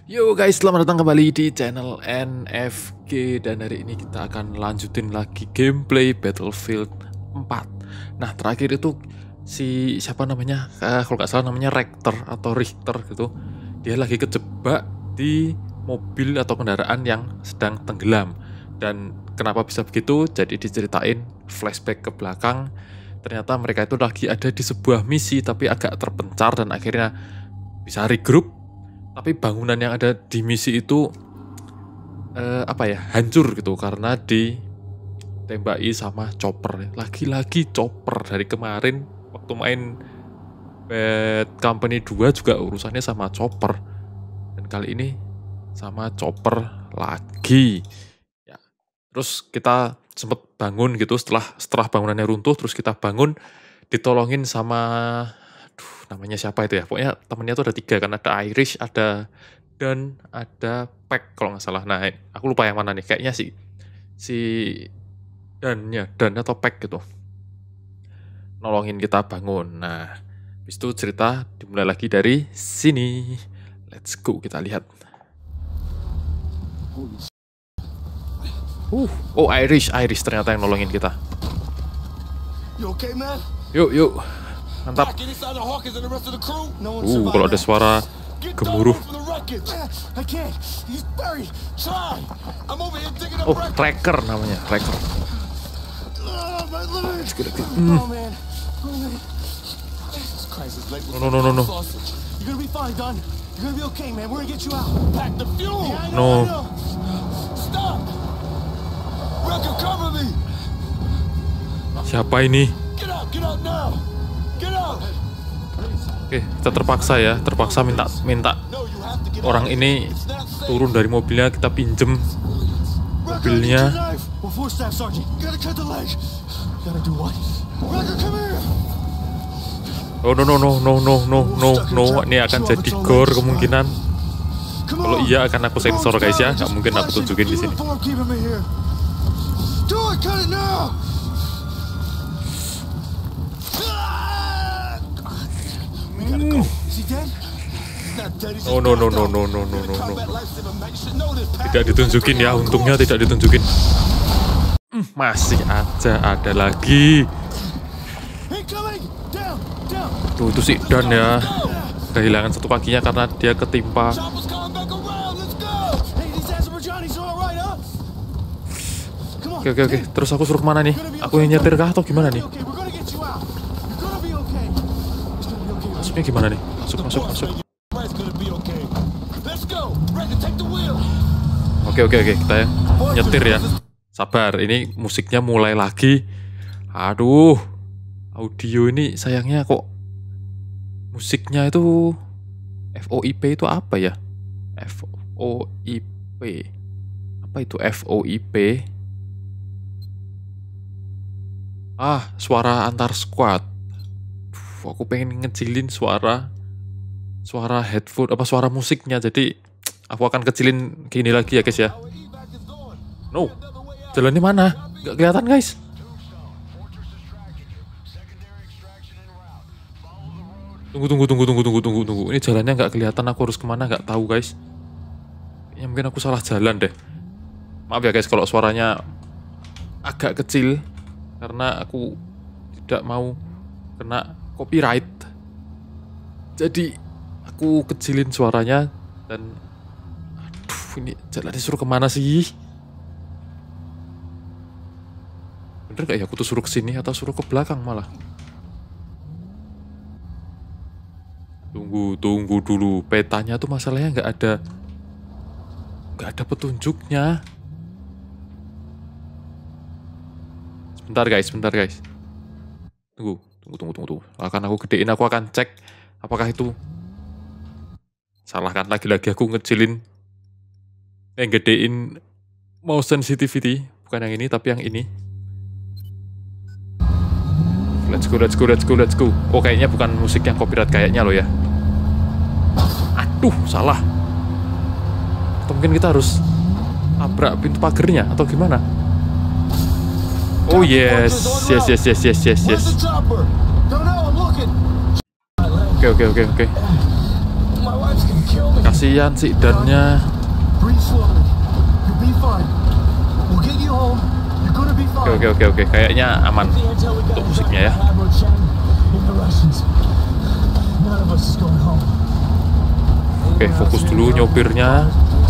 Yo guys, selamat datang kembali di channel NFG. Dan hari ini kita akan lanjutin lagi gameplay Battlefield 4. Nah terakhir itu si siapa namanya, kalau nggak salah namanya Richter atau Richter gitu. Dia lagi kejebak di mobil atau kendaraan yang sedang tenggelam. Dan kenapa bisa begitu? Jadi diceritain flashback ke belakang. Ternyata mereka itu lagi ada di sebuah misi tapi agak terpencar dan akhirnya bisa regroup. Tapi bangunan yang ada di misi itu hancur gitu karena ditembaki sama chopper. Lagi-lagi chopper. Dari kemarin waktu main Bad Company 2 juga urusannya sama chopper. Dan kali ini sama chopper lagi. Ya. Terus kita sempat bangun gitu setelah bangunannya runtuh, terus kita bangun ditolongin sama namanya siapa itu ya, pokoknya temennya tuh ada 3 kan, ada Irish, ada Dan, ada Pack kalau nggak salah. Nah aku lupa yang mana nih, kayaknya si Dan atau Pack gitu nolongin kita bangun. Nah habis itu cerita dimulai lagi dari sini. Let's go, kita lihat. Oh Irish ternyata yang nolongin kita. Yuk mantap. Kalau ada suara gemuruh. Oh, tracker namanya, tracker. No. No. Siapa ini? Oke, kita terpaksa minta orang ini turun dari mobilnya, kita pinjem mobilnya. Oh no, ini akan jadi gore kemungkinan. Kalau iya akan aku sensor guys ya, nggak mungkin aku tunjukin di sini. No. Tidak ditunjukin ya, untungnya tidak ditunjukin. Masih aja ada lagi. Tuh itu si Dan ya, kehilangan satu kakinya karena dia ketimpa. Oke. Terus aku suruh kemana nih? Aku yang nyetir kah atau gimana nih? Masuknya gimana nih? Masuk. Oke, kita yang nyetir ya. Sabar, ini musiknya mulai lagi. Aduh, audio ini sayangnya kok musiknya itu FOIP itu apa ya? FOIP. Apa itu FOIP? Suara antar squad. Aku pengen ngecilin suara headphone, suara musiknya. Jadi aku akan kecilin gini lagi ya guys ya. No, jalannya mana? Gak kelihatan guys. Tunggu. Ini jalannya nggak kelihatan. Aku harus kemana? Nggak tahu guys. Ya mungkin aku salah jalan deh. Maaf ya guys kalau suaranya agak kecil karena aku tidak mau kena copyright. Jadi aku kecilin suaranya. Dan ini jalannya suruh kemana sih? Bener gak ya aku tuh suruh kesini atau suruh ke belakang malah? Tunggu dulu. Petanya tuh masalahnya nggak ada petunjuknya. Sebentar guys. Tunggu. Akan aku gedein, aku akan cek apakah itu salah kan. Lagi-lagi aku gedein mouse sensitivity, bukan yang ini tapi yang ini. Let's go. Oh kayaknya bukan musik yang copyright kayaknya loh ya. Aduh, salah. Atau mungkin kita harus tabrak pintu pagernya atau gimana? Oh yes. Oke. Kasihan si Dannya. Oke. Kayaknya aman untuk musiknya ya. Oke, fokus dulu nyopirnya.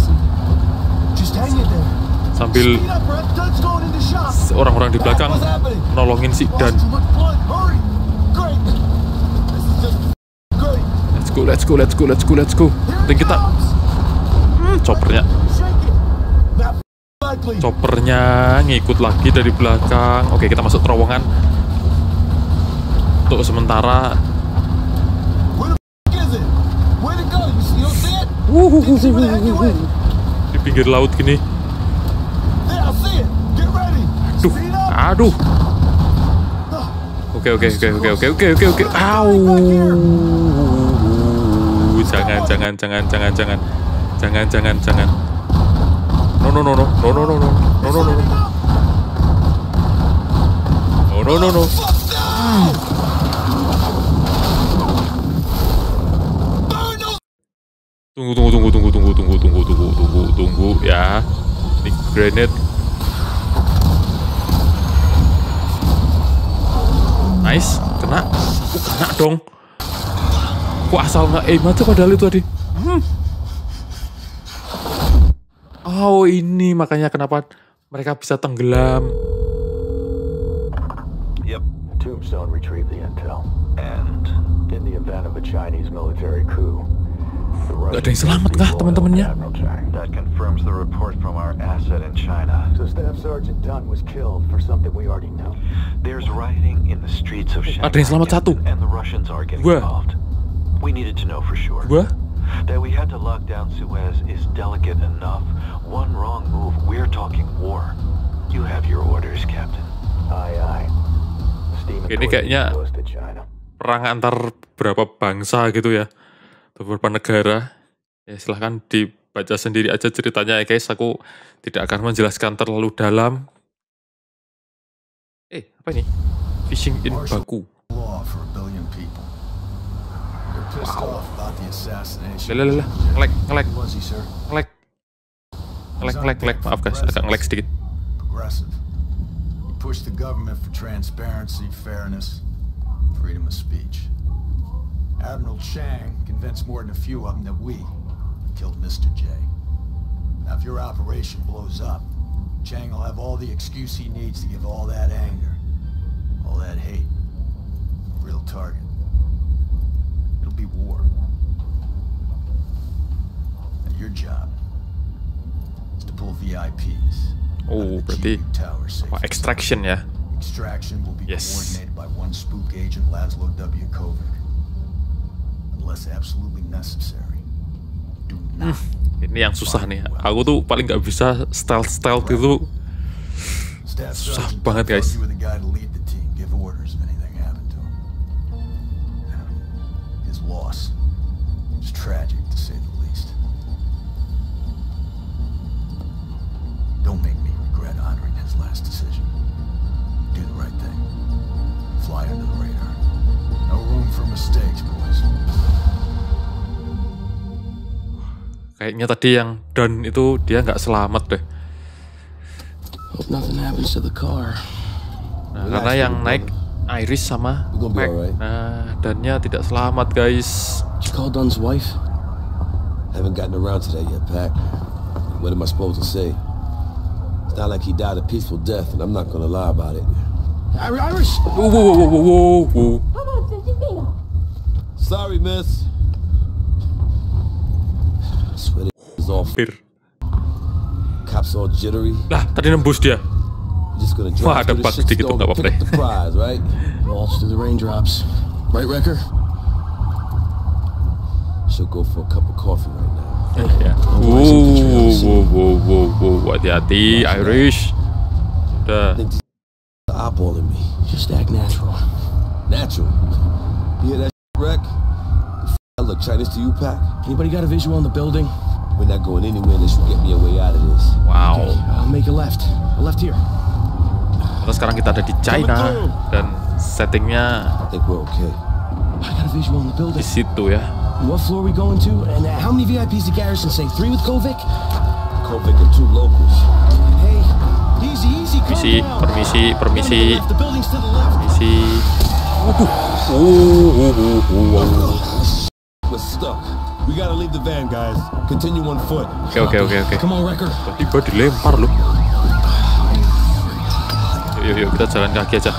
Sambil orang-orang di belakang nolongin si Dan. Let's go. Penting kita choppernya ngikut lagi dari belakang. Oke, kita masuk terowongan. Untuk sementara di pinggir laut gini. Aduh. Oke. Au. Jangan. No. Tunggu ya. Ini grenade. Nice, kena dong. Kok asal nggak aim aja padahal itu tadi. Oh, ini makanya kenapa mereka bisa tenggelam. Yep, Tombstone retrieved the intel. And in the event of a Chinese military coup, gak ada yang selamat kah teman-temannya? That confirms the report from our asset in China. So Staff Sergeant Dunn was killed for something we already know. There's rioting in the streets of Shanghai. Ada yang selamat satu. And the Russians are getting involved. We needed to know for sure. That we had to lock down Suez is delicate enough. One wrong move, we're talking war. You have your orders, Captain. Aye. Ini kayaknya perang antar beberapa bangsa gitu ya, beberapa negara. Ya silahkan dibaca sendiri aja ceritanya ya guys. Aku tidak akan menjelaskan terlalu dalam. Apa ini? Fishing in Baku. Ngelek. Maaf guys, agak ngelek sedikit. Push the government for transparency, fairness, freedom of speech. Admiral Chang convinced more than a few of them that we killed Mr. J. Now, if your operation blows up, Chang will have all the excuse he needs to give all that anger, all that hate, a real target. It'll be war. And your job is to pull VIPs. Oh, berarti extraction ya. Extraction will be Yes. coordinated by one spook agent, Laszlo W. Kovic. Unless absolutely necessary. Do not. Ini yang susah nih. Aku tuh paling nggak bisa stealth itu. Susah banget guys. You were the guy to lead the team, give orders if anything happened to him. His loss is tragic to say the least. Don't make me regret honoring his last decision. Do the right thing. Fly under the radar. No room for mistakes, boys. Kayaknya tadi yang Dan itu dia nggak selamat deh. Hope nothing happens to the car. Nah, karena yang naik Iris sama Pac. Nah, Dannya tidak selamat guys. Did you call Dunn's wife? Haven't gotten around to that yet, Pac. What am I supposed to say? It's not like he died a peaceful death, and I'm not gonna lie about it. Iris! Whoa. Sorry, miss. I swear is all cops all jittery. Lah, tadi nembus dia. Just gonna Wah, drive ada through bug the sedikit tuh, shitstorm nggak and apa-apa pick deh. up the prize, right? Waltz through the raindrops. Right, Wrecker? She'll go for a cup of coffee right now. Ya. Wow, hati-hati Irish. Udah. Think this is eyeballing me. Just act natural. Natural. You hear that wreck? I look Chinese to you, Pac? Anybody got a visual on the building? We're not going anywhere unless you get me a way out of this. Wow. I'll make a left. A left here. Terus sekarang kita ada di China dan settingnya I think we're okay. I got a visual on the building. di situ ya. What floor are we going to? And how many VIPs did Garrison say? 3 with Kovic? Kovic and 2 locals. Hey, easy. Permisi. The building's to the left. We're stuck. We gotta leave the van, guys. Continue on foot. Oke. Come on, Wrecker. Tiba dilempar loh. Yuk, kita jalan kaki aja.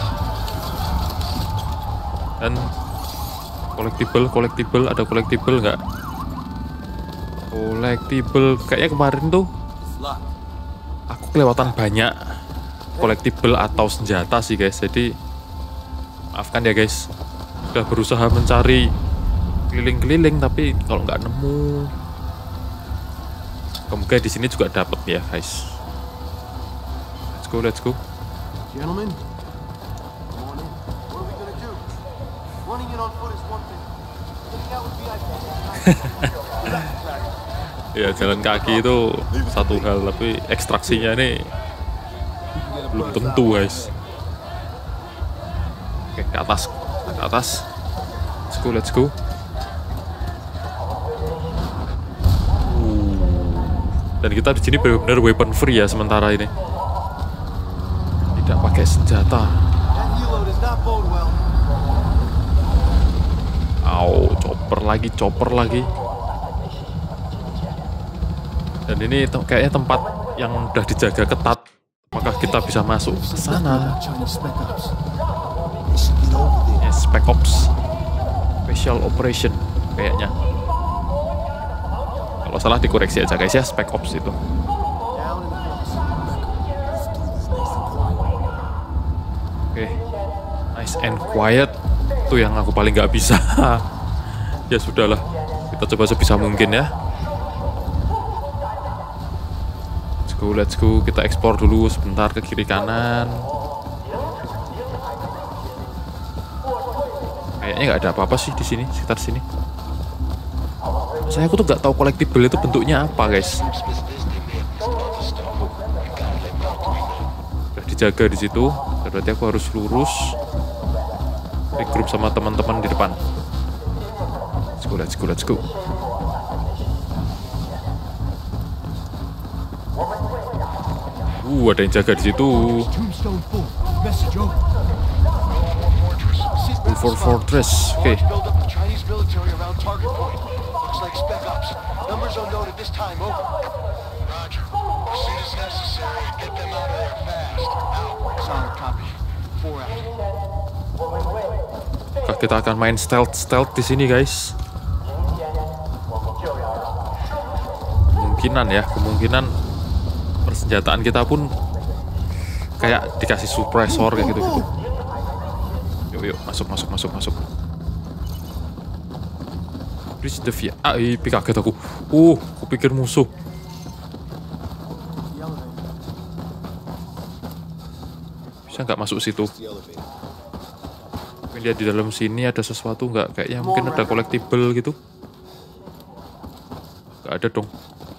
Dan collectible, ada collectible nggak? Collectible, kayaknya kemarin tuh aku kelewatan banyak collectible atau senjata sih guys. Jadi maafkan ya guys. Udah berusaha mencari keliling-keliling tapi kalau nggak nemu. Kemungkinan di sini juga dapat ya guys. Let's go. Gentlemen, come on in. What are we gonna do? Running in on foot is one thing. Getting out with VIP. Ya jalan kaki itu satu hal, tapi ekstraksinya ini belum tentu guys. Oke, ke atas. Let's go. Dan kita di sini benar-benar weapon free ya sementara ini. Tidak pakai senjata. Chopper lagi. Dan ini kayaknya tempat yang udah dijaga ketat. Apakah kita bisa masuk ke sana? Spec Ops, Special Operation kayaknya. Kalau salah dikoreksi aja guys ya, Spec Ops itu. Oke, nice and quiet. Itu yang aku paling nggak bisa. Ya sudahlah, kita coba sebisa mungkin ya. Let's go. Kita explore dulu sebentar ke kiri kanan. Kayaknya nggak ada apa-apa sih di sini, sekitar sini. Saya tuh nggak tahu collectible itu bentuknya apa guys. Udah dijaga di situ. Berarti aku harus lurus. Regroup sama teman-teman di depan. Let's go. Ada yang jaga di situ. Full Fortress. Oke. Kita akan main stealth di sini guys. Kemungkinan persenjataan kita pun kayak dikasih suppressor kayak gitu. Yuk, masuk. Reach the via. Kaget aku. Kupikir musuh. Bisa nggak masuk situ? Lihat di dalam sini ada sesuatu nggak? Kayaknya mungkin ada collectible gitu. Nggak ada dong.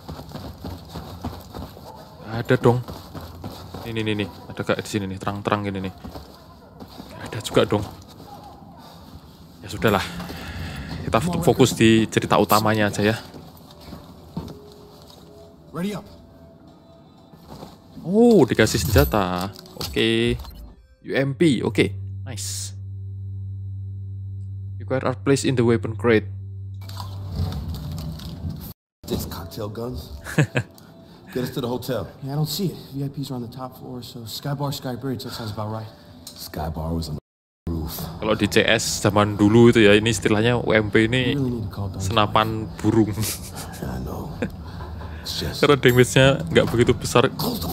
Ada dong. Ini. Ada kayak di sini nih, terang-terang gini nih. Nggak ada juga dong. Ya sudahlah. Kita fokus di cerita utamanya aja ya. Dikasih senjata. Oke. UMP. Oke. Nice. Required are placed in the weapon crate. This cocktail guns. Get us to the hotel. Yeah, I don't see it. VIPs are on the top floor, so Skybar, Skybridge, that sounds about right. Skybar was on the roof. Kalau di CS zaman dulu itu ya, ini istilahnya UMP ini senapan burung. I know. Karena damage-nya nggak begitu besar.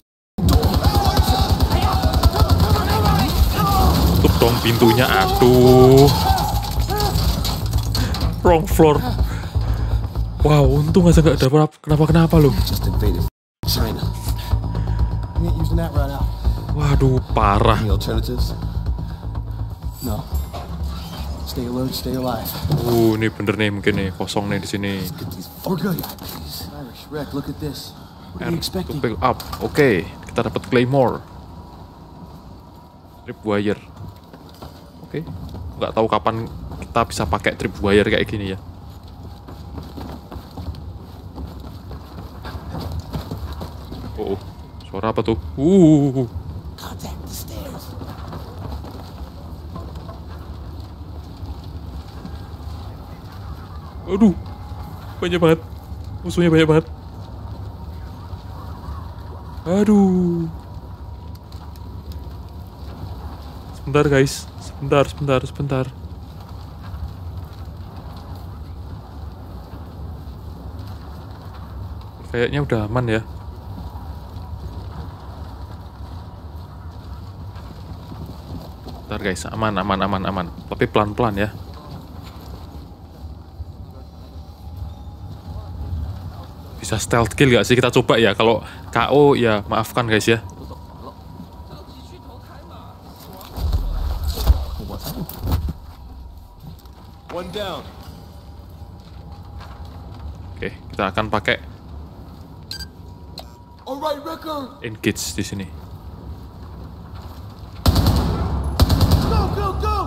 Tutup dong pintunya, aduh. Wrong floor. Wow, untung aja nggak ada kenapa-kenapa loh. Waduh, parah. Ini bener nih, mungkin nih kosong nih di sini. To pick up. Oke, kita dapat Claymore. Tripwire. Oke, nggak tahu kapan kita bisa pakai tripwire kayak gini ya. Suara apa tuh? Aduh, banyak banget. Musuhnya banyak banget. Aduh. Sebentar guys, sebentar. Kayaknya udah aman ya. Bentar guys, aman. Tapi pelan-pelan ya. Bisa stealth kill gak sih? Kita coba ya. Kalau KO ya maafkan guys ya. One down. Oke, kita akan pakai Alright, Ricker. engage di sini. Go.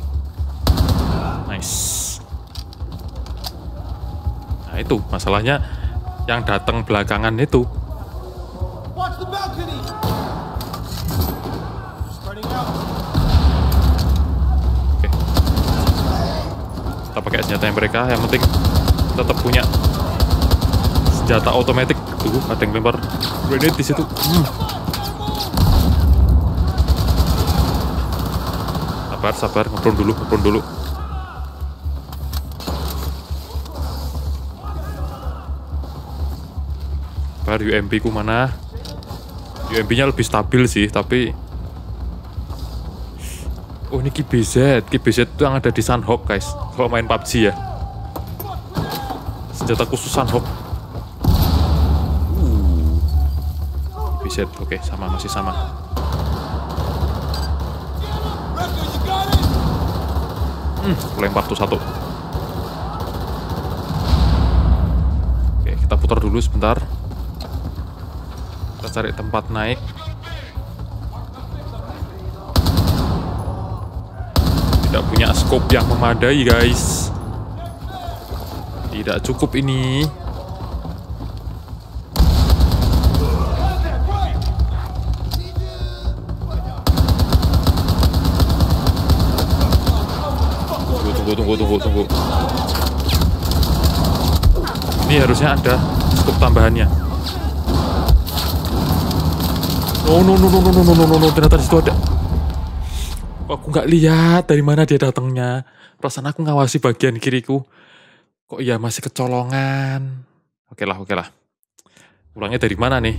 Nice. Nah itu masalahnya yang datang belakangan itu. Watch the balcony. Spreading out. Oke. Kita pakai senjata yang mereka. Yang penting tetap punya senjata otomatis. Tuh, ada yang lempar grenade di situ. Sabar, ngeprone dulu. Sabar, UMP ku mana? UMP-nya lebih stabil sih, tapi oh ini KBZ itu yang ada di Sunhawk guys. Kalau main PUBG ya. Senjata khusus Sunhawk. KBZ, oke, masih sama. Lempar tuh satu. Oke, kita putar dulu sebentar. Kita cari tempat naik. Tidak punya scope yang memadai guys. Tidak cukup ini. Tunggu. Ini harusnya ada scope tambahannya. No, ternyata di situ ada. Kok aku nggak lihat dari mana dia datangnya. Perasaan aku ngawasi bagian kiriku. Kok iya masih kecolongan. Oke lah. Ulangnya dari mana nih?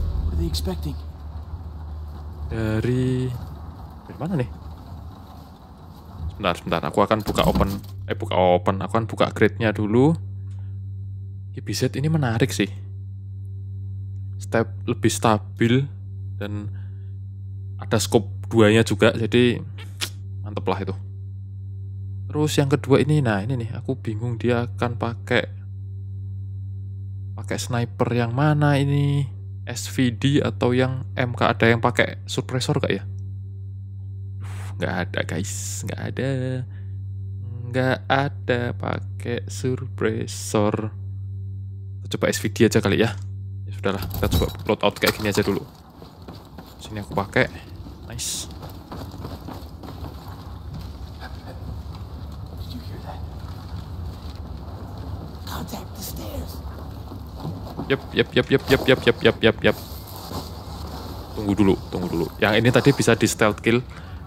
Dari mana nih? Sebentar, aku akan buka open. Aku akan buka grade-nya dulu. KBZ ini menarik sih. Lebih stabil dan ada scope 2-nya juga, jadi mantep lah itu. Terus yang kedua ini, nah ini nih, aku bingung dia akan pakai sniper yang mana ini? SVD atau yang MK? Ada yang pakai suppressor gak ya? Nggak ada guys, nggak ada pakai suppressor. Kita coba SVD aja kali ya. Ya sudahlah, kita coba loadout kayak gini aja dulu. Sini aku pakai, nice. Yap. Tunggu dulu. Yang ini tadi bisa di stealth kill.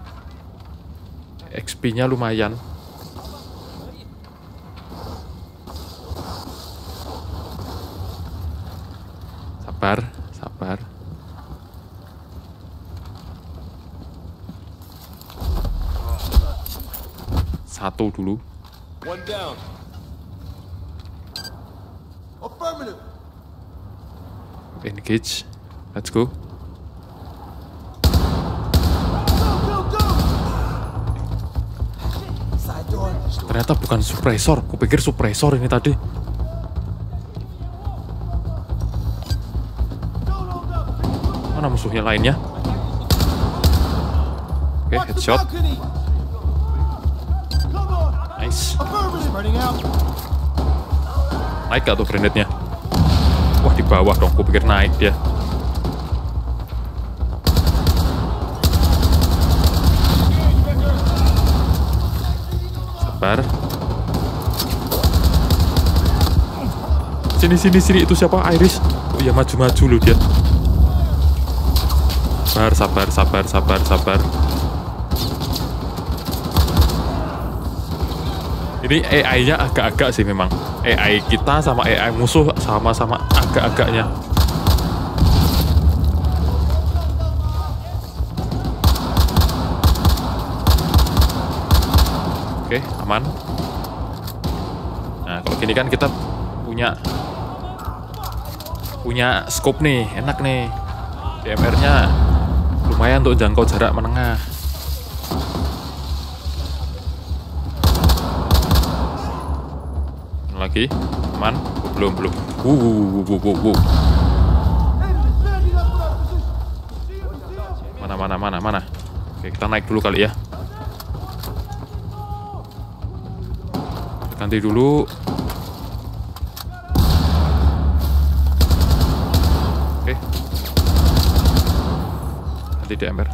XP-nya lumayan. Sabar. Satu dulu. One down. Affirmative. Engage. Let's go. Ternyata bukan suppressor. Kupikir suppressor ini tadi. Mana musuhnya lainnya? Oke, headshot. Nice. Naik gak tuh grenade-nya? Wah, di bawah dong. Kupikir naik dia. sabar. Sini, itu siapa? Iris. Oh iya, maju loh dia. Sabar. Ini AI-nya agak-agak sih memang. AI kita sama AI musuh sama-sama agak-agaknya. Oke, aman. Nah, kalau gini kan kita punya scope nih, enak nih. DMR-nya lumayan untuk jangkau jarak menengah. Lagi, aman? Belum. Mana? Oke, kita naik dulu kali ya. Ganti dulu. Oke. Ganti DMR.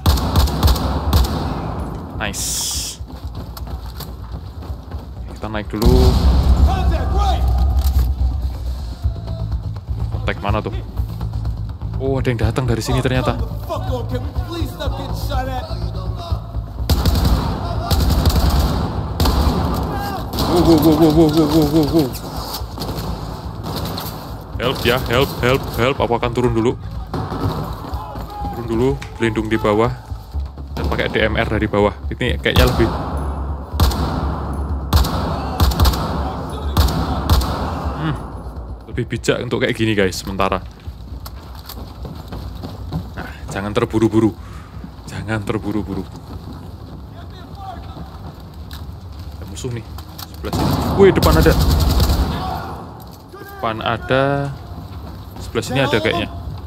Nice. Kita naik dulu. Kontak mana tuh? Oh, ada yang datang dari sini ternyata. Wow. Help ya, help. Apa akan turun dulu? Berlindung di bawah dan pakai DMR dari bawah. Ini kayaknya lebih bijak untuk kayak gini guys sementara. Nah, jangan terburu-buru. Ada musuh nih sebelah sini. Wih, depan ada. Sebelah sini ada kayaknya.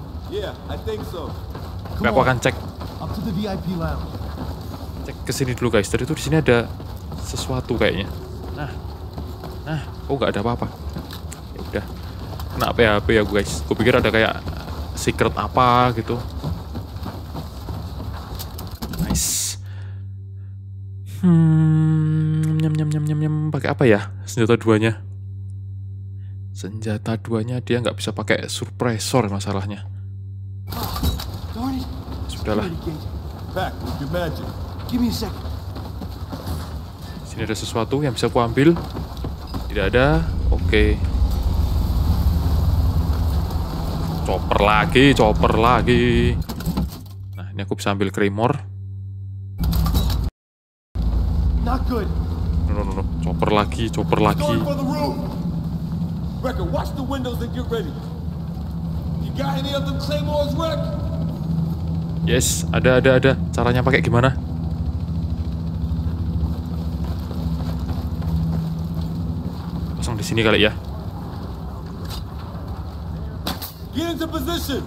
Aku akan cek ke sini dulu guys. Tadi tuh di sini ada sesuatu kayaknya. Nah, oh nggak ada apa-apa. Ya udah, kena PHP ya guys. Gue pikir ada kayak secret apa gitu. Nice. Nyam. Pakai apa ya senjata duanya? Senjata duanya dia nggak bisa pakai suppressor masalahnya. Sudahlah. Sini ada sesuatu yang bisa ku ambil. Tidak ada. Oke. Chopper lagi. Nah, ini aku bisa ambil Claymore. No. Chopper lagi. Record, watch the windows and get ready. You got any of them Claymores, Rick? Yes, ada. Caranya pakai gimana? Pasang di sini kali ya. Get into position.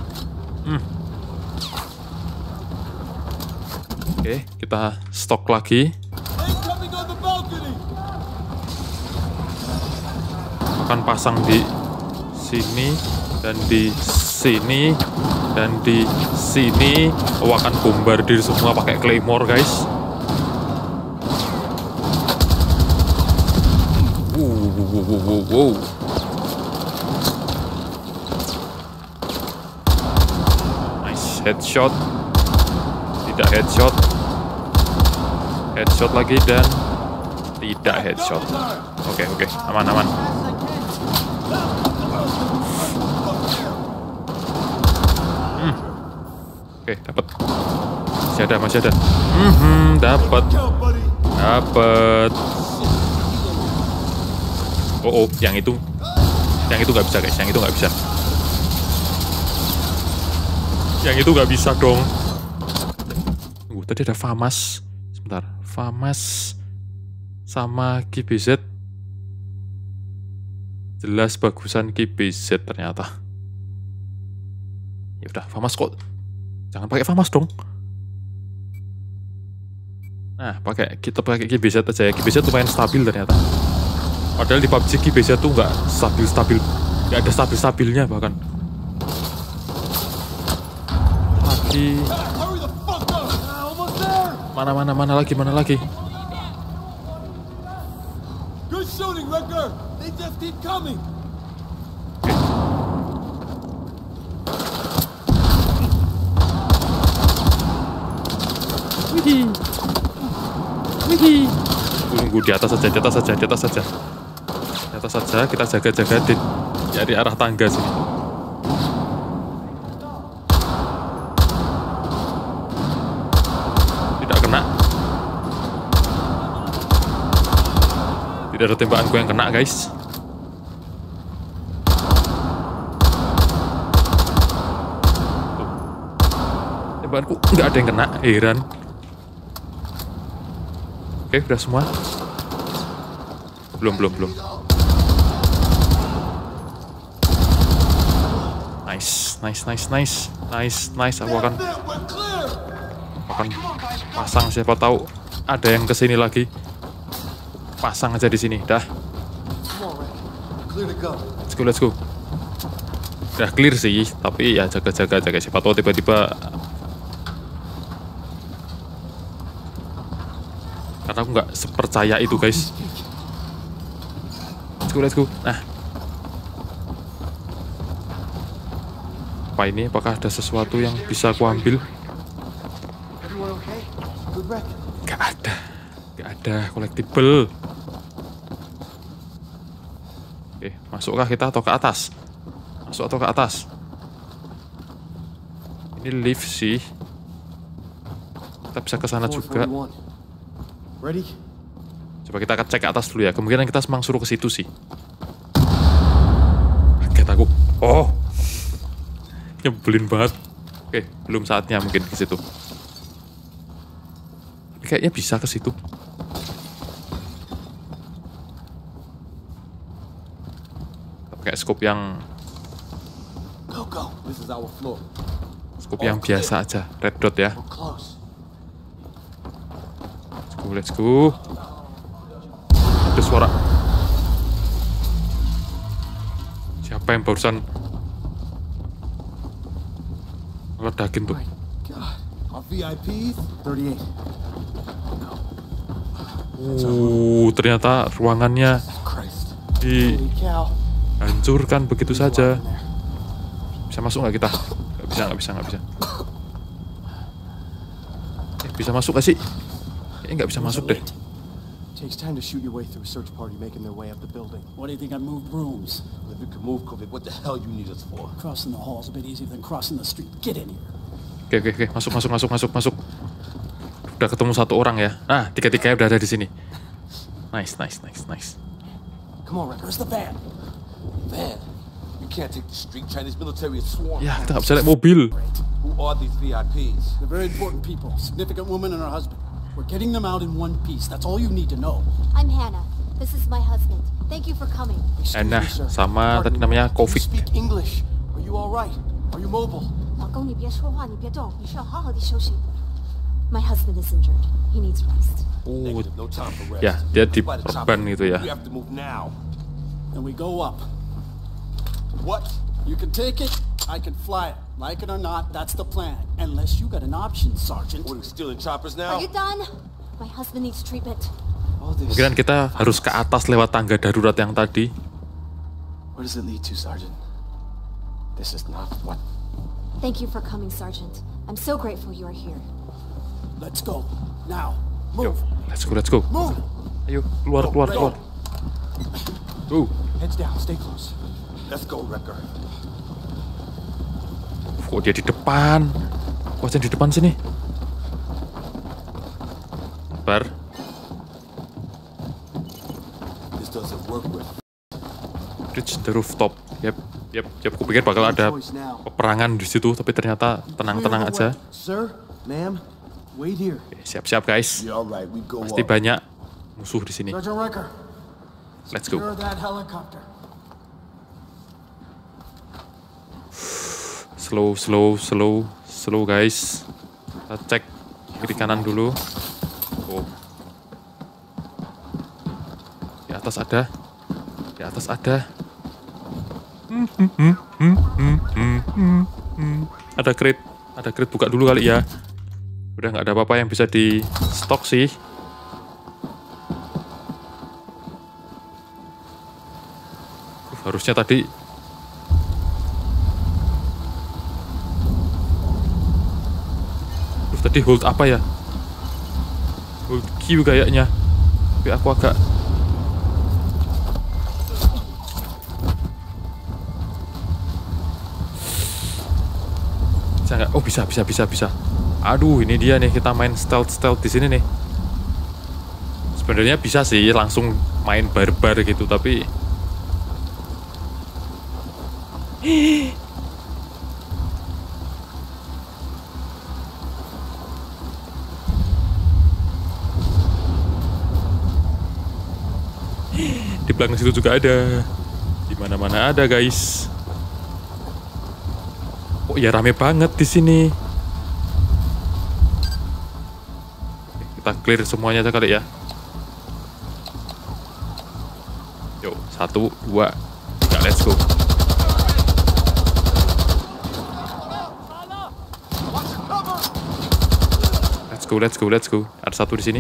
Oke, kita stok lagi. Incoming on the balcony. Akan pasang di sini dan di sini dan di sini. Akan bombardir semua pakai Claymore guys. Wow. Nice headshot. Tidak headshot. Headshot lagi dan tidak headshot. Oke, aman. Oke, dapat. Masih ada. Dapat. Oh, yang itu nggak bisa guys, yang itu nggak bisa dong. Tadi ada FAMAS. Sebentar, FAMAS sama GBZ. Jelas bagusan GBZ ternyata. Ya udah, FAMAS kok. Jangan pakai FAMAS dong. Nah, kita pakai GBZ aja ya. GBZ lumayan stabil ternyata. Padahal di PUBG GBZ tuh nggak stabil, nggak ada stabilnya bahkan. Lagi. Mana lagi? Wrecker! They just keep coming! Wih. Tunggu di atas saja, di atas saja, di atas saja. Di atas saja, kita jaga-jaga dari arah tangga sini. Tidak kena. Tidak ada tembakanku yang kena, guys. Tembakanku nggak ada yang kena, heran. Oke, udah semua. Belum. Nice. Aku akan pasang, siapa tahu ada yang kesini lagi. Pasang aja di sini, dah. Let's go. Udah clear sih, tapi ya jaga siapa tahu tiba-tiba. Karena aku nggak sepercaya itu, guys. Let's go. Nah, apa ini? Apakah ada sesuatu yang bisa aku ambil? Gak ada collectible. Oke, masukkah kita atau ke atas? Masuk atau ke atas? Ini lift sih. Kita bisa ke sana juga. Coba kita cek ke atas dulu ya. Kemungkinan kita memang suruh ke situ sih. Kaget aku. Oh, nyebelin banget. Oke, belum saatnya mungkin ke situ. Tapi kayaknya bisa ke situ. Pakai scope yang biasa aja, red dot ya. Let's go. Ada suara. Siapa yang barusan ngeledakin tuh? Ternyata ruangannya dihancurkan begitu saja. Bisa masuk nggak kita? Nggak bisa. Bisa masuk nggak sih? Kayaknya nggak bisa masuk deh. Takes time to shoot your way through a search party making their way up the building. What do you think I moved rooms? If you can move, Kovic, what the hell you need us for? Crossing the hall's a bit easier than crossing the street. Get in here. Oke. Masuk. Udah ketemu satu orang ya. Nah, tiga-tiganya udah ada di sini. Nice. Come on, Rick. Where's the van? Van? You can't take the street. Chinese military is swarmed. Ya, kita nggak bisa naik mobil. Who are these VIPs? They're very important people. Significant woman and her husband. We're getting them out in one piece. That's all you need to know. I'm Hannah. This is my husband. Thank you for coming. Hannah sama tadi namanya Kovic. Speak English. Are you all right? Are you mobile? 老公，你别说话，你别动，你需要好好地休息。My husband is injured. He needs rest. Negative, no time for rest. Ya, dia diperban gitu ya. We have to move now. Then we go up. What? You can take it. I can fly it. Like it or not, that's the plan. Unless you got an option, Sergeant. What, are we stealing choppers now? Are you done? My husband needs treatment. Mungkin kita harus ke atas lewat tangga darurat yang tadi. Where does it lead to, Sergeant? This is not what... Thank you for coming, Sergeant. I'm so grateful you are here. Let's go. Now. Yo, Move. let's go. Move. Ayo, keluar. Heads down. Stay close. Let's go, Wrecker. Kok dia di depan? Kok dia di depan sini? Bar. This doesn't work with. Reach the rooftop. Yap. Kupikir bakal ada peperangan di situ, tapi ternyata tenang-tenang aja. Sir, ma'am, wait here. Siap-siap guys. Yeah, all right, we go Pasti up. banyak musuh di sini. Sergeant Wrecker. Let's go. Secure that helicopter. Slow guys. Kita cek kiri kanan dulu. Oh. Di atas ada. Ada crate buka dulu kali ya. Udah nggak ada apa-apa yang bisa di stok sih. Harusnya tadi hold apa ya? Hold Q kayaknya. Tapi aku agak bisa nggak? Oh bisa. Aduh, ini dia nih, kita main stealth di sini nih. Sebenarnya bisa sih langsung main barbar gitu, tapi di belakang situ juga ada. Di mana-mana ada, guys. Oh ya, rame banget di sini. Kita clear semuanya aja kali ya. Yo, 1, 2, 3, let's go. Let's go. Ada satu di sini.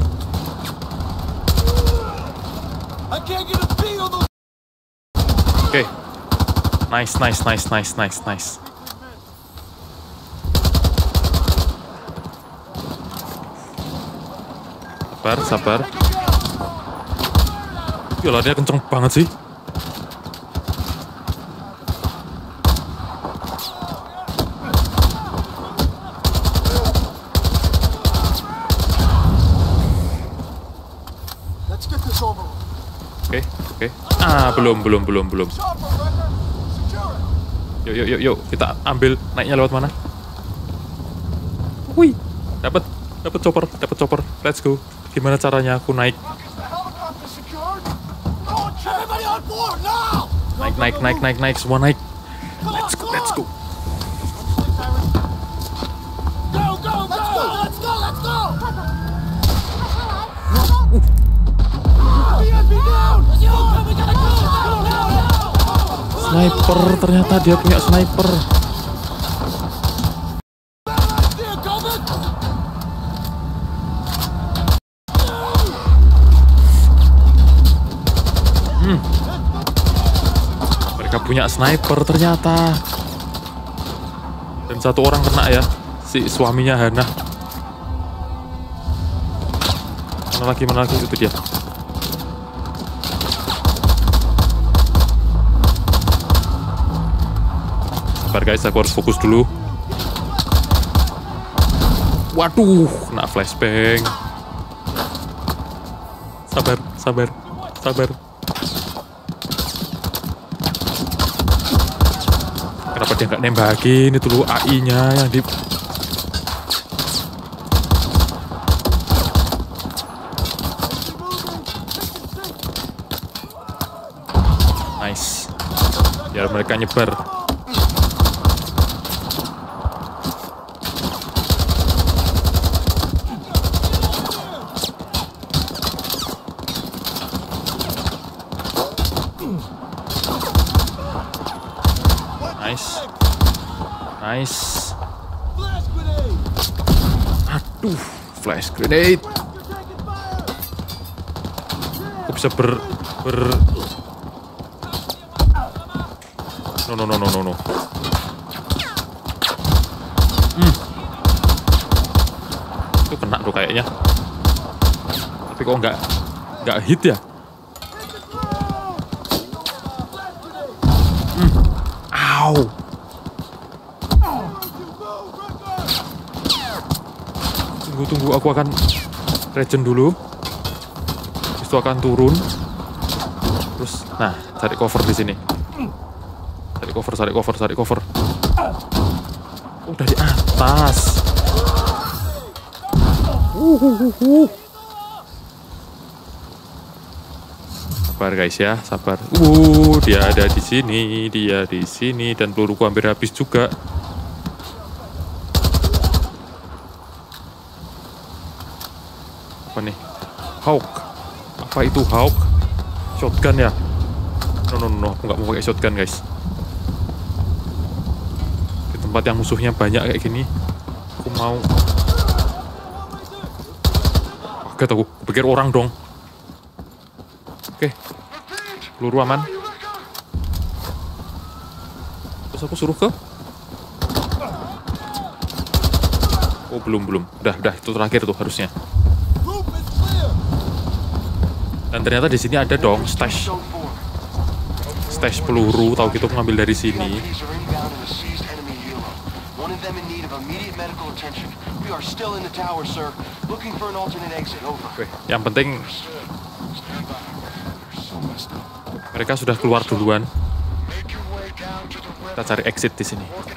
Oke. Nice. Sabar. Gila, dia kenceng banget sih. Oke. Ah, belum. Yuk, kita ambil. Naiknya lewat mana? Wih, dapat chopper. Let's go. Gimana caranya aku naik? Naik, semua naik. Let's go. Sniper, ternyata dia punya sniper. Mereka punya sniper ternyata. Dan satu orang kena ya, si suaminya Hana. Mana lagi itu dia. Sabar guys, aku harus fokus dulu. Waduh, kena flashbang. Sabar. Kenapa dia nggak nembakin itu loh AI-nya yang di... Nice. Biar mereka nyebar. Nice. Aduh, flash grenade. Kok bisa No. Itu kena tuh kayaknya. Tapi kok nggak hit ya? Ow. Tunggu, aku akan regen dulu. Habis itu akan turun. Terus, nah, cari cover di sini. Cari cover. Oh, dari atas. Sabar guys ya, sabar. Dia ada di sini, dan peluruku hampir habis juga. Apa nih? Hawk. Apa itu Hawk? Shotgun ya? No, aku nggak mau pakai shotgun guys. Di tempat yang musuhnya banyak kayak gini, aku mau. Oke, aku pikir orang dong. Oke, peluru aman. Terus aku suruh ke... Oh, belum. Udah, itu terakhir tuh harusnya. Dan ternyata di sini ada dong stash peluru, tahu gitu ngambil dari sini. Oke, yang penting mereka sudah keluar duluan. Kita cari exit di sini.